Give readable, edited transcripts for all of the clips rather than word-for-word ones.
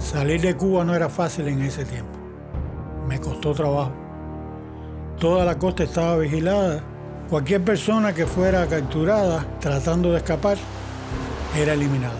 Salir de Cuba no era fácil en ese tiempo. Me costó trabajo. Toda la costa estaba vigilada. Cualquier persona que fuera capturada tratando de escapar era eliminada.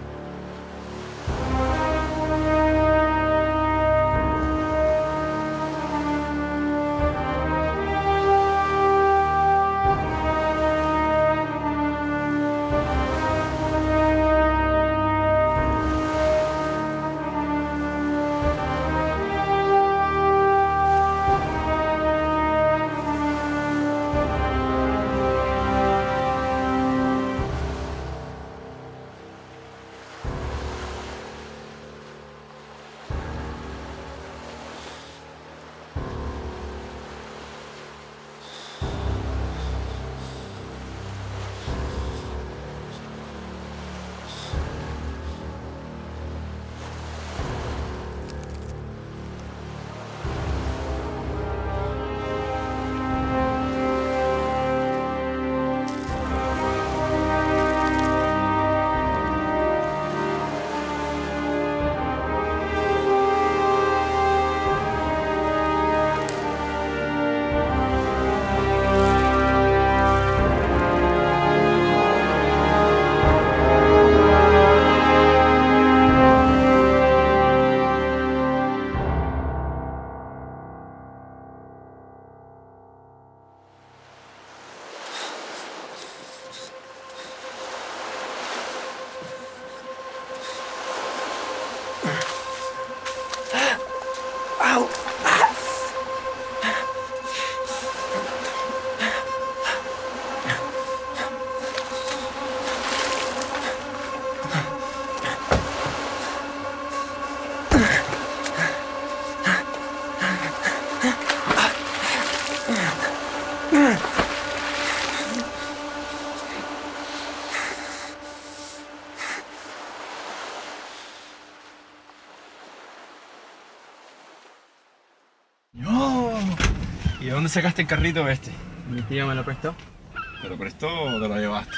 ¿Y de dónde sacaste el carrito este? Mi tío me lo prestó. ¿Te lo prestó o te lo llevaste?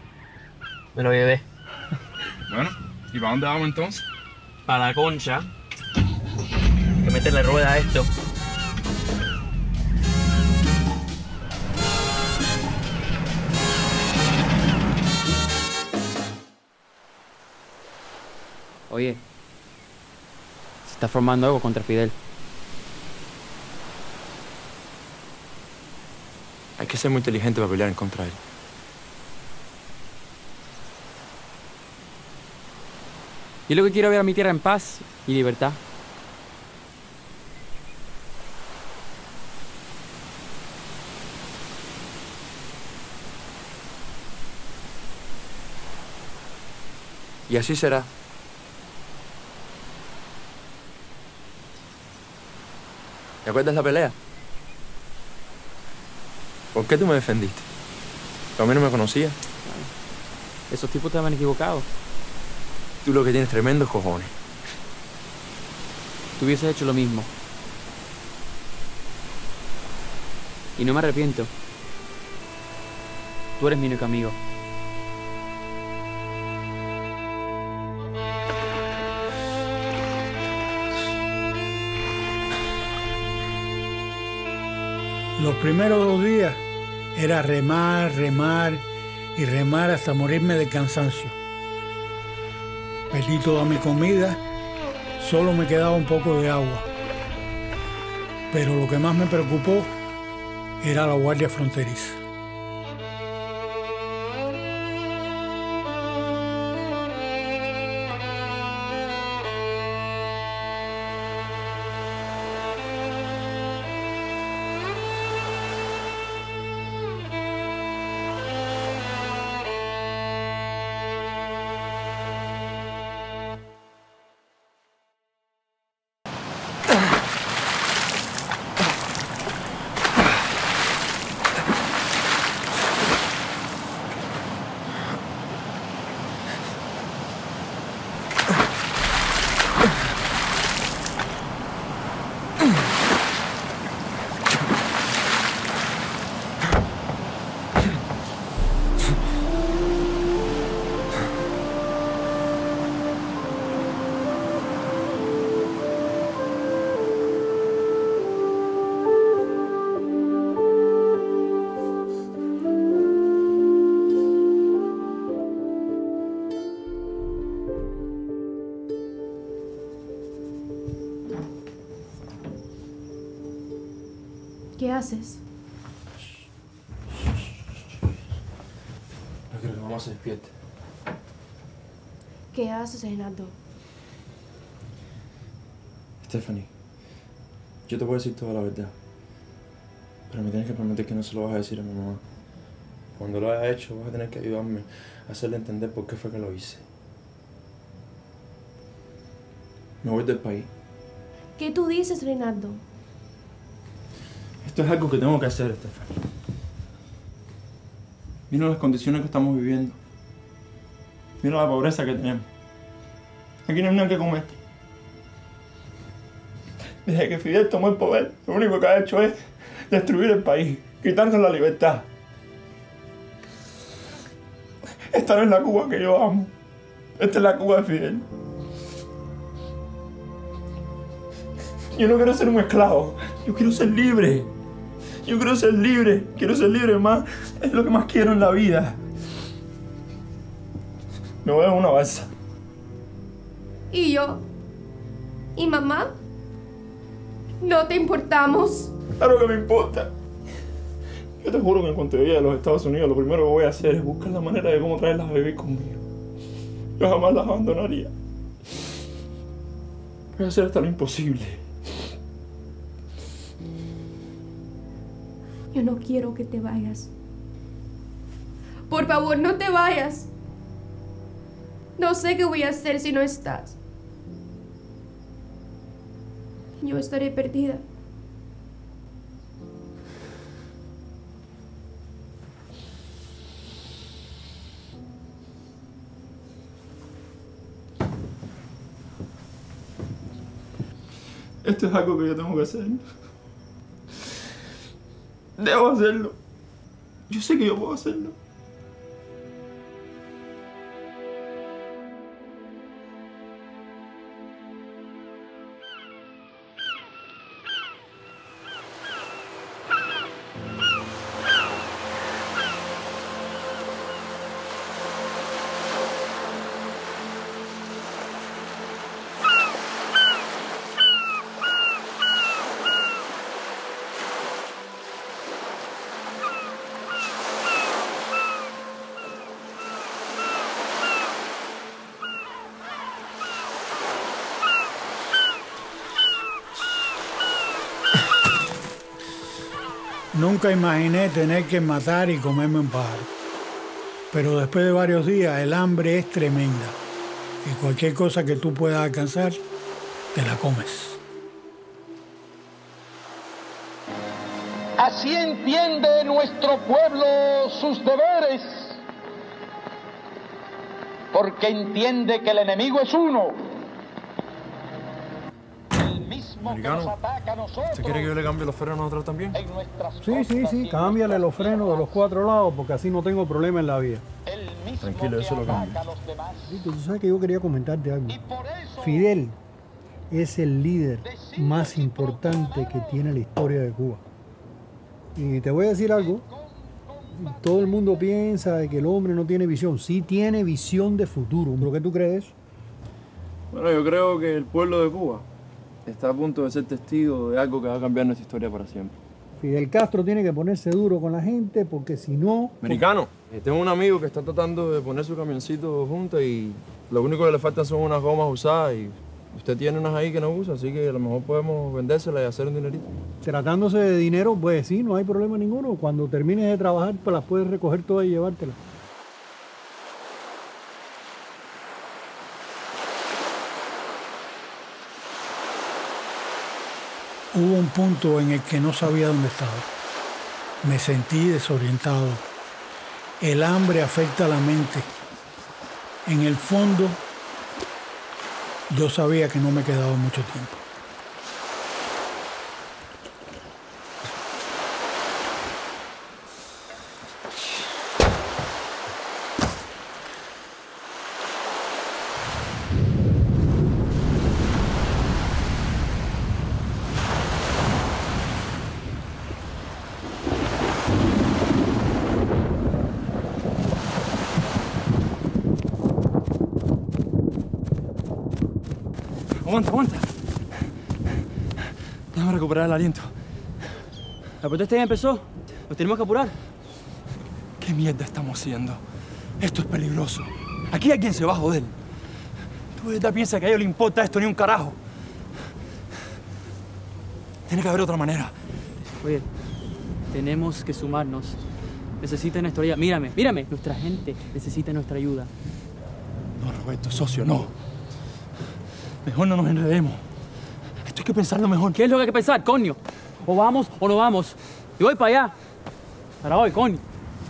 Me lo llevé. Bueno, ¿y para dónde vamos entonces? Para la Concha. Hay que meterle rueda a esto. Oye, se está formando algo contra Fidel. Hay que ser muy inteligente para pelear en contra de él. Yo lo que quiero es ver a mi tierra en paz y libertad. Y así será. ¿Te acuerdas la pelea? ¿Por qué tú me defendiste? Tú a mí no me conocías. Esos tipos estaban equivocados. Tú lo que tienes tremendos cojones. Tú hubieses hecho lo mismo. Y no me arrepiento. Tú eres mi único amigo. Los primeros 2 días era remar, remar y remar hasta morirme de cansancio. Perdí toda mi comida, solo me quedaba un poco de agua. Pero lo que más me preocupó era la guardia fronteriza. ¿Qué haces? No quiero que mamá se despierte. ¿Qué haces, Renato? Stephanie, yo te voy a decir toda la verdad. Pero me tienes que prometer que no se lo vas a decir a mi mamá. Cuando lo hayas hecho, vas a tener que ayudarme a hacerle entender por qué fue que lo hice. Me voy del país. ¿Qué tú dices, Renato? Esto es algo que tengo que hacer, Stephanie. Mira las condiciones que estamos viviendo. Mira la pobreza que tenemos. Aquí no hay nada que comer. Desde que Fidel tomó el poder, lo único que ha hecho es destruir el país, quitarnos la libertad. Esta no es la Cuba que yo amo. Esta es la Cuba de Fidel. Yo no quiero ser un esclavo. Yo quiero ser libre. Yo quiero ser libre. Quiero ser libre más. Es lo que más quiero en la vida. Me voy a una balsa. ¿Y yo? ¿Y mamá? ¿No te importamos? Claro que me importa. Yo te juro que en cuanto llegue a los Estados Unidos, lo primero que voy a hacer es buscar la manera de cómo traerlas a vivir conmigo. Yo jamás las abandonaría. Voy a hacer hasta lo imposible. Yo no quiero que te vayas. Por favor, no te vayas. No sé qué voy a hacer si no estás. Yo estaré perdida. Esto es algo que yo tengo que hacer. Debo hacerlo. Yo sé que yo puedo hacerlo. Nunca imaginé tener que matar y comerme un pájaro. Pero después de varios días el hambre es tremenda. Y cualquier cosa que tú puedas alcanzar, te la comes. Así entiende nuestro pueblo sus deberes, porque entiende que el enemigo es uno. El mismo que nos ataca a nosotros. ¿Usted quiere que yo le cambie los frenos a nosotros también? Sí, cámbiale los frenos de los 4 lados porque así no tengo problema en la vía. Tranquilo, eso lo cambio. Tú sabes que yo quería comentarte algo. Fidel es el líder más importante que tiene la historia de Cuba. Y te voy a decir algo. Todo el mundo piensa que el hombre no tiene visión. Sí tiene visión de futuro. ¿Pero qué tú crees? Bueno, yo creo que el pueblo de Cuba está a punto de ser testigo de algo que va a cambiar nuestra historia para siempre. Fidel Castro tiene que ponerse duro con la gente porque si no... Americano, tengo un amigo que está tratando de poner su camioncito junto y lo único que le faltan son unas gomas usadas y usted tiene unas ahí que no usa, así que a lo mejor podemos vendérselas y hacer un dinerito. Tratándose de dinero, pues sí, no hay problema ninguno. Cuando termines de trabajar, pues las puedes recoger todas y llevártelas. Hubo un punto en el que no sabía dónde estaba. Me sentí desorientado. El hambre afecta a la mente. En el fondo, yo sabía que no me quedaba mucho tiempo. Aguanta, aguanta. Déjame recuperar el aliento. La protesta ya empezó. Nos tenemos que apurar. ¿Qué mierda estamos haciendo? Esto es peligroso. Aquí alguien se va a joder. ¿Tú de verdad piensas que a ellos les importa esto ni un carajo? Tiene que haber otra manera. Oye, tenemos que sumarnos. Necesitan nuestra ayuda. Mírame, mírame. Nuestra gente necesita nuestra ayuda. No, Roberto, socio, no. Mejor no nos enredemos. Esto hay que pensarlo mejor. ¿Qué es lo que hay que pensar, coño? O vamos o no vamos. Y voy para allá. Para hoy, coño.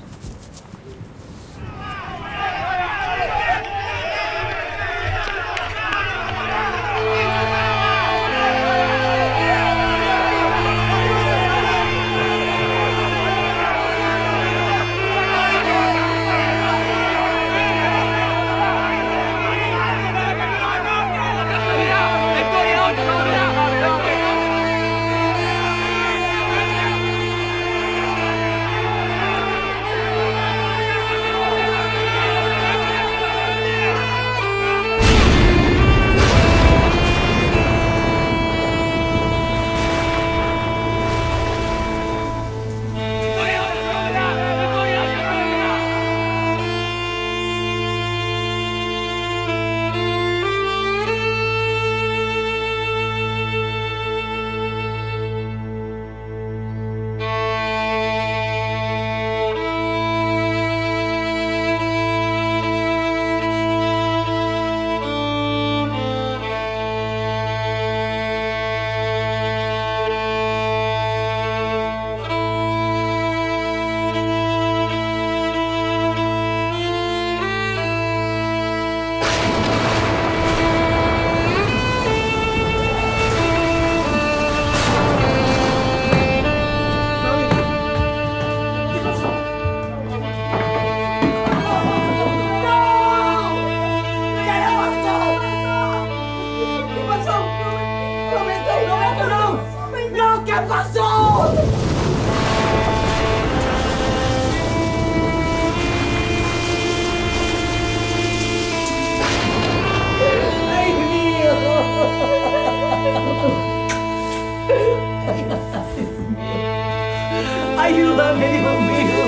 Ayúdame, Dios mío.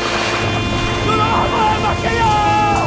¡No lo vas a poder más que yo!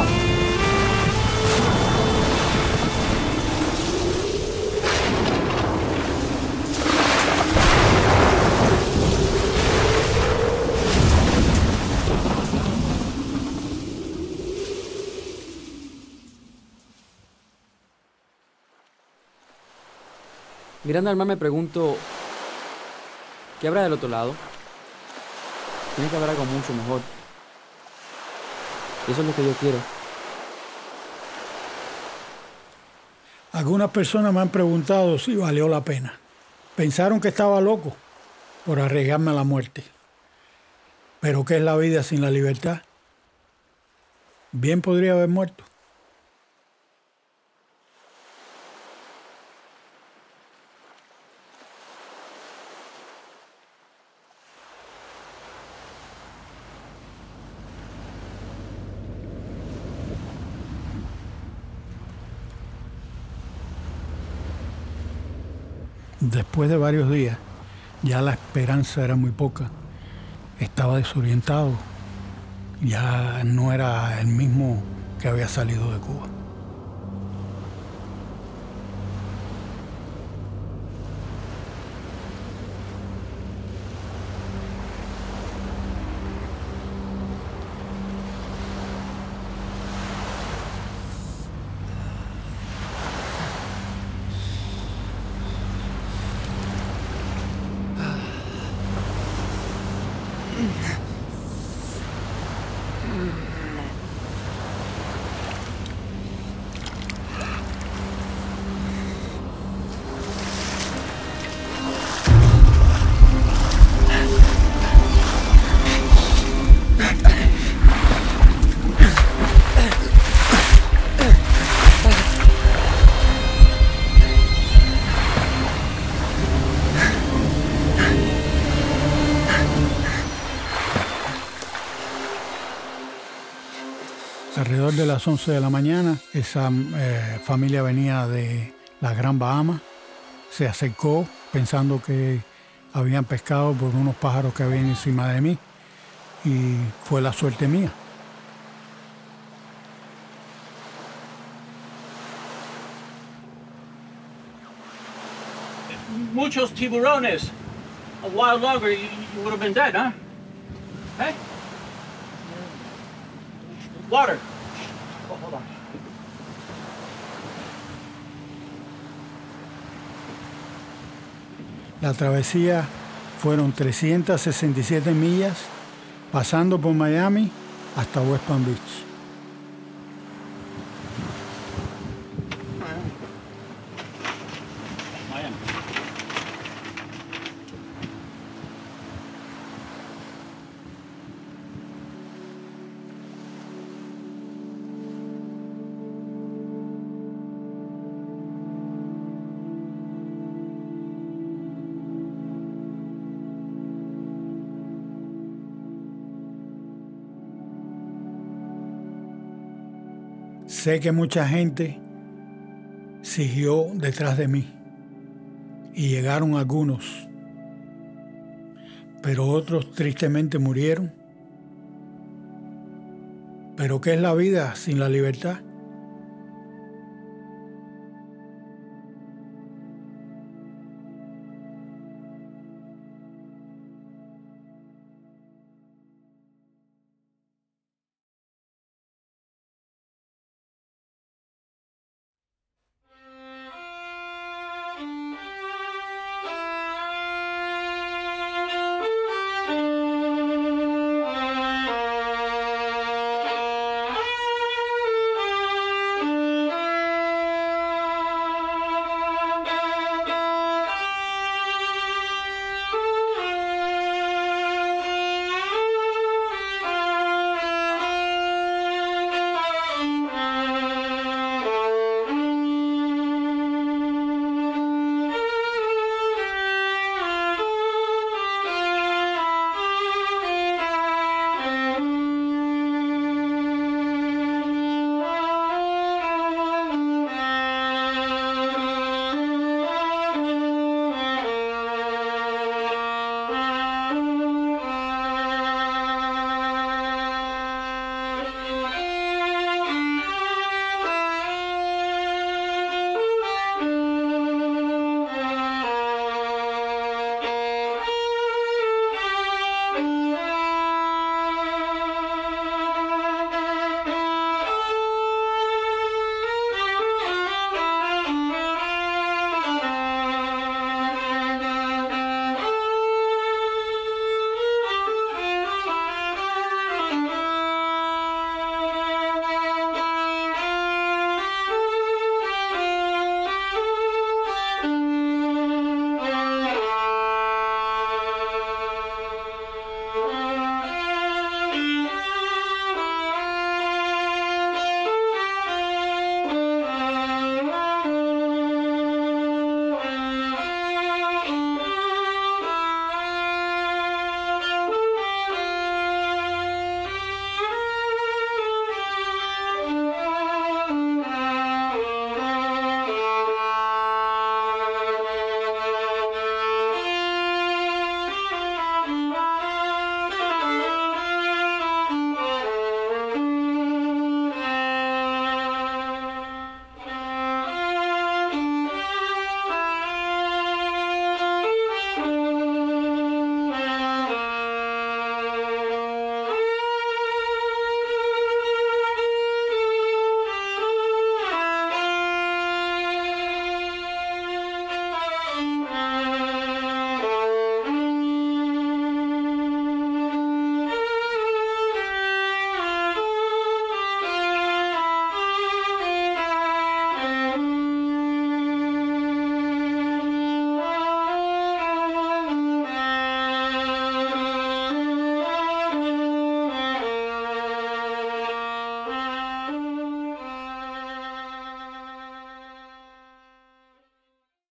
Mirando al mar me pregunto, ¿qué habrá del otro lado? Tiene que haber algo mucho mejor. Eso es lo que yo quiero. Algunas personas me han preguntado si valió la pena. Pensaron que estaba loco por arriesgarme a la muerte. Pero ¿qué es la vida sin la libertad? Bien podría haber muerto. Después de varios días, ya la esperanza era muy poca. Estaba desorientado. Ya no era el mismo que había salido de Cuba. Alrededor de las 11 de la mañana, esa familia venía de las Gran Bahamas, se acercó pensando que habían pescado por unos pájaros que habían encima de mí y fue la suerte mía. Muchos tiburones. A while longer, you would have been dead, huh? Hey? Water. Oh, hold on. La travesía fueron 367 millas, pasando por Miami hasta West Palm Beach. Miami. Sé que mucha gente siguió detrás de mí y llegaron algunos, pero otros tristemente murieron. ¿Pero qué es la vida sin la libertad?